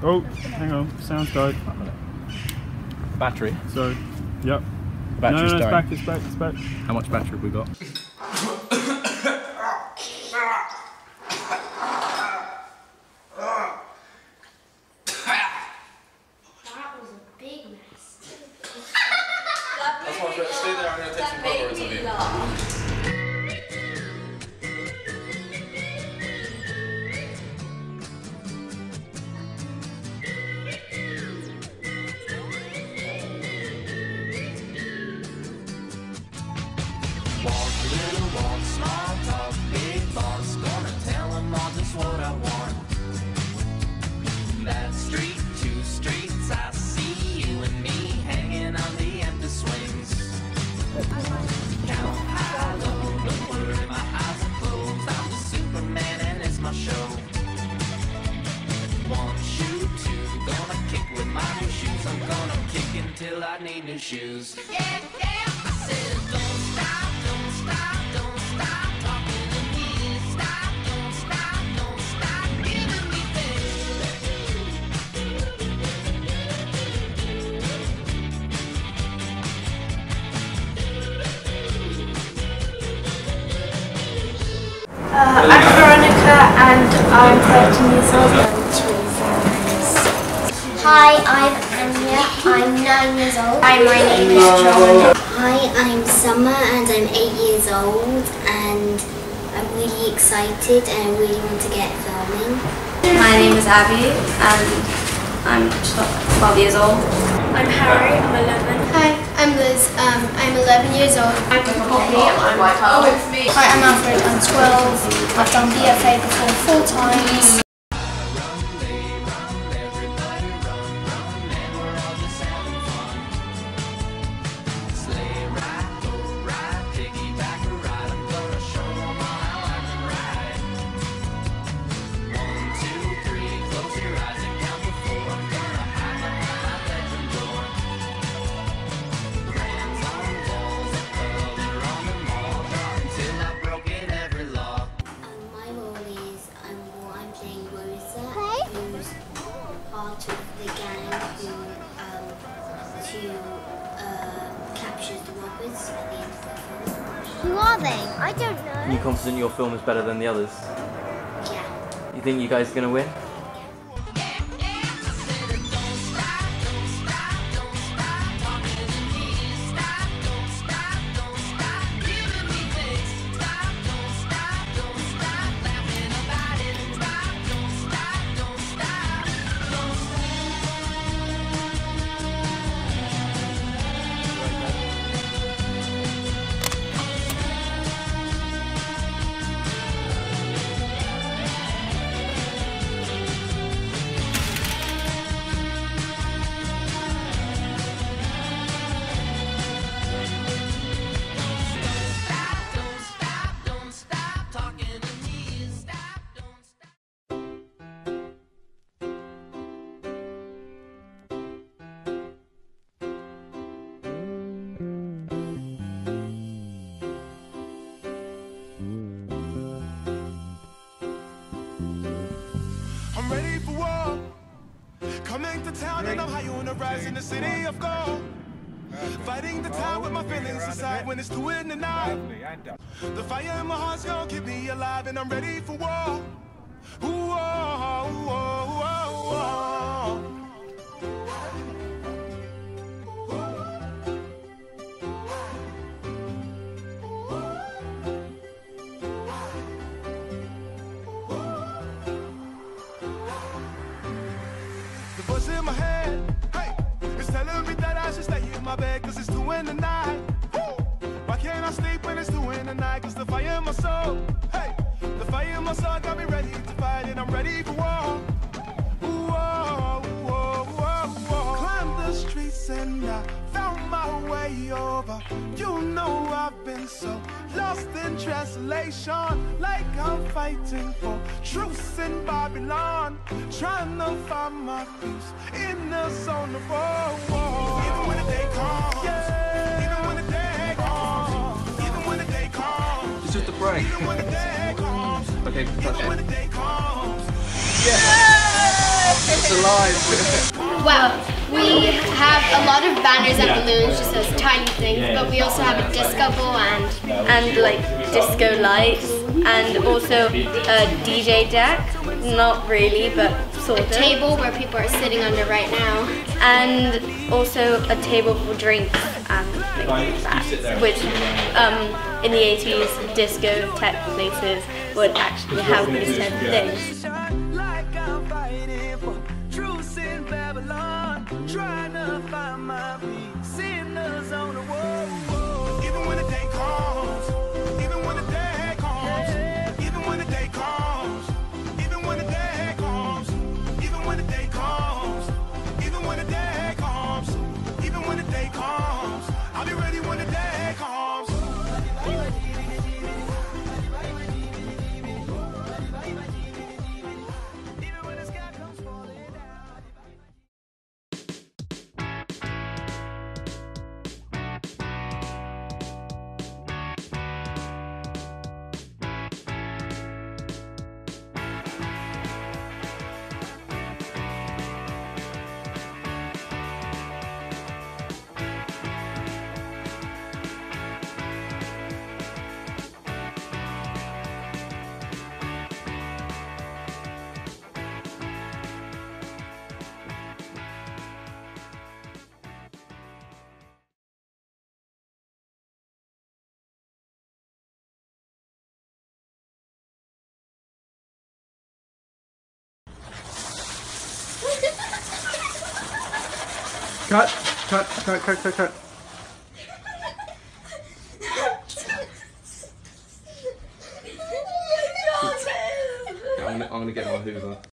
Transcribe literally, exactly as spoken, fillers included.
Oh, hang on, sound's died. Battery. So, yep. Battery's no, no, no, it's dying. back, it's back, it's back. How much battery have we got? That was a big mess. That's why I'm going to stay there. I'm going to take some photos of you. Walk, little walk, small talk, big thoughts. Gonna tell them all just what I want. That street, two streets, I see you and me hanging on the empty swings. Count high, low, don't worry, my eyes are closed. I'm the Superman and it's my show. One shoe, two, gonna kick with my new shoes. I'm gonna kick until I need new shoes. Yeah, yeah, I said don't stop. Uh, I'm Veronica and I'm thirteen years old. Hi, I'm Anya. I'm nine years old. Hi, my name is John. Hi, I'm Summer and I'm eight years old and I'm really excited and I really want to get filming. My name is Abby and I'm twelve years old. I'm Harry, I'm eleven. Hi, I'm Liz. Um, I'm eleven years old. I'm Poppy, I'm Oh, it's me. Hi, I'm Alfred. I'm twelve. I've done B F A before four times. Part of the gang who um, to uh, captures the robbers at the end of the film. Who are they? I don't know. Are you confident your film is better than the others? Yeah. You think you guys are going to win? Ready for war. Coming to town and I'm high on the rise in the city of gold. Fighting the time with my feelings inside when it's two in the night. The fire in my heart's gonna keep me alive and I'm ready for war. Ooh, oh, oh, oh, oh. The voice in my head, hey, it's telling me that I should stay in my bed cause it's two in the night. Why can't I sleep when it's two in the night? Cause the fire in my soul, hey, the fire in my soul got me ready to fight and I'm ready for war. Ooh, oh, oh, oh, oh. Climbed the streets and I found my way over. You know I've been so lost in translation, like I'm fighting for truth in Babylon, trying to find my peace in the zone of war. Even when the day comes, yeah. Even when the day comes, even when the day comes, It's just a break. even when the day comes, Okay, even touch when it. the day comes. Yeah! It's alive. Well, we have a lot of banners and balloons, just those tiny things, but we also have a disco ball and and like disco lights, and also a D J deck. Not really, but sort a of. table where people are sitting under right now. And also a table for drinks and things like that, which um, in the eighties disco tech places would actually have these type of things. Like I'm fighting for truth in Babylon, trying to find my feet, sinners on the wall. Even when the day comes, even when the day comes, even when the day comes, even when the day comes, even when the day comes, even when the day comes, even when the day comes, I'll be ready when the day comes. Cut, cut, cut, cut, cut, cut. I'm gonna, I'm gonna get my Hoover.